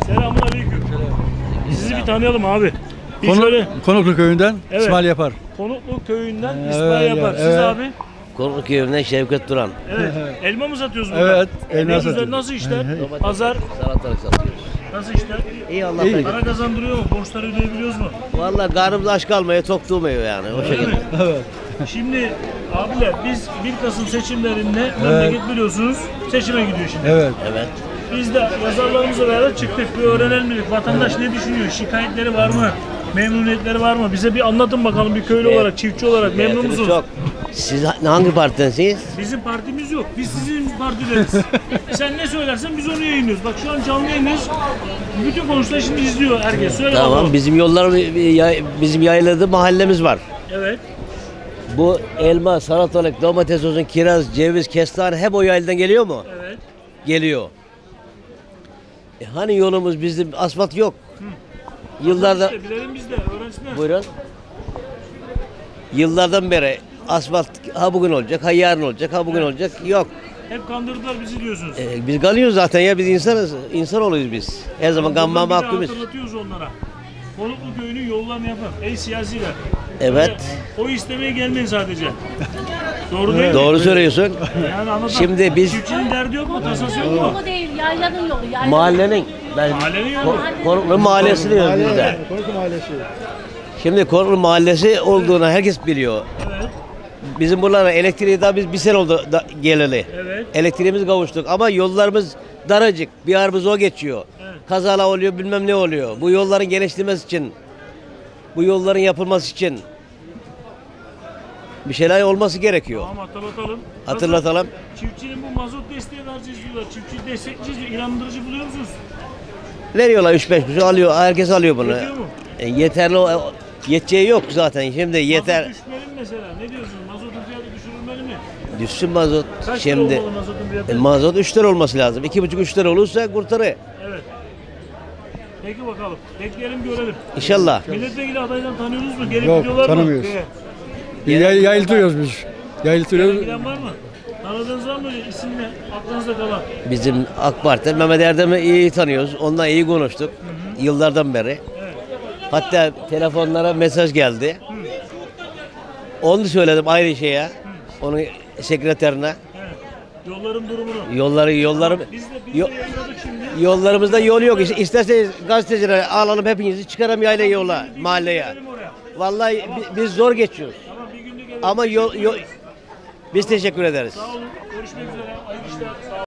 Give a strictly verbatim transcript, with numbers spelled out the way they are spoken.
Selamünaleyküm. Sizi bir tanıyalım abi. Bir Konu, şöyle Konuklu köyünden Evet. İsmail Yapar. Konuklu köyünden Evet, İsmail Yapar. Siz evet. abi? Konuklu köyünden Şevket Duran. Evet. Elma mı satıyoruz burada? Evet, elma Ne güzel, satıyoruz. nasıl işler? Domates, Pazar salatalık satıyoruz. nasıl işler? İyi Allah İyi. bereket. Para kazandırıyor mu? Borçları ödeyebiliyoruz mu? Vallahi karnımız aç kalmıyor, tok durmuyor yani o Öyle şekilde. mi? Evet. Şimdi abiler biz bir Kasım seçimlerinde memleket biliyorsunuz seçime gidiyor şimdi. Evet. Evet. Biz de yazarlarımızla beraber çıktık. Bir öğrenelim dedik. Vatandaş ne düşünüyor? Şikayetleri var mı? Memnuniyetleri var mı? Bize bir anlatın bakalım bir köylü Evet. olarak, çiftçi olarak memnun Niyetimiz musunuz? çok. Siz hangi partidensiniz? Bizim partimiz yok. Biz sizin partideniz. Sen ne söylersen biz onu yayınlıyoruz. Bak şu an canlı yayınız. Bütün konuşları şimdi izliyor herkes. Söyle Tamam, bakalım. bizim yollar bizim yayladığı mahallemiz var. Evet. Bu elma, salatalık, domates olsun, kiraz, ceviz, kestane hep o yayladan geliyor mu? Evet. Geliyor. E hani yolumuz bizim asfalt yok. Yıllarda İşte bilelim biz de öğrensinler. buyurun. Yıllardan beri asfalt ha bugün olacak, ha yarın olacak, ha bugün olacak. Yok. Hep kandırdılar bizi diyorsunuz. E, biz kalıyoruz zaten ya, biz insanız. İnsan oluyoruz biz. Her zaman Buradan kanma bir daha mahkumuz. Hatırlatıyoruz onlara. Konuklu köyünün yollarını yapın. Ey siyasiler. Evet. Öyle, o istemeye gelmeyin sadece. Doğru değil mi? Doğru söylüyorsun. Yani anlatalım. Şimdi biz- Çiftçinin derdi yok mu? Tasası yok mu? Yolu değil, yaylanın yolu. Yaylanın. Mahallenin, ben Mahallenin yolu. Ko- Konuklu mahallesi diyoruz biz de. Konuklu mahallesi. Şimdi Konuklu mahallesi olduğunu herkes biliyor. Evet. Bizim buralara elektriği daha biz bir sene oldu da, geleli. Evet. Elektriğimizi kavuştuk ama yollarımız daracık. Bir arabız o geçiyor. Evet. Kazalar oluyor, bilmem ne oluyor. Bu yolların genişlemesi için, bu yolların yapılması için bir şeyler olması gerekiyor. Tamam hatırlatalım. Hatırlatalım. Nasıl? Çiftçinin bu mazot desteği vereceğiz diyorlar. Çiftçi destekleyeceğiz diyor. İnandırıcı buluyor musunuz? Veriyorlar üç beş kuruş alıyor, herkes alıyor bunu. Yetiyor mu? E, yeterli, o- yeteceği yok zaten. Şimdi yeter. Mazot düşmeli mi mesela? Ne diyorsun? Mazotun fiyatı düşürülmeli mi? Düşsün mazot. Kaç Şimdi lira olmalı mazotun fiyatı? e, mazot üç lira olması lazım. iki buçuk üç lira olursa kurtarır. Evet. Peki bakalım. Bekleyelim görelim. İnşallah. Milletvekili adaylarını tanıyorsunuz mu? Gelip Yok, gidiyorlar mı? tanımıyoruz. Köye. Yay, yayıltıyoruz biz. Yayıltıyoruz. Gelen giden var mı? Tanıdığınız var mı? İsim ne? Aklınızda kalan. Bizim AK Parti Mehmet Erdem'i iyi tanıyoruz. Onunla iyi konuştuk. Yıllardan beri. Evet. Hatta telefonlara mesaj geldi. Onu söyledim aynı şeye. Onun sekreterine. Evet. Yolların durumunu. Yolları yollarım Biz de, biz yo- de yayınladık şimdi. yollarımızda yol yok. İsterseniz gazetecilere alalım hepinizi çıkarım yayla yola mahalleye. Gidelim oraya. Vallahi bi- biz zor geçiyoruz. Tamam bir günde gelelim. Ama yol, yol biz teşekkür ederiz. Sağ olun. Görüşmek üzere. Hayırlı işler. Sağ olun.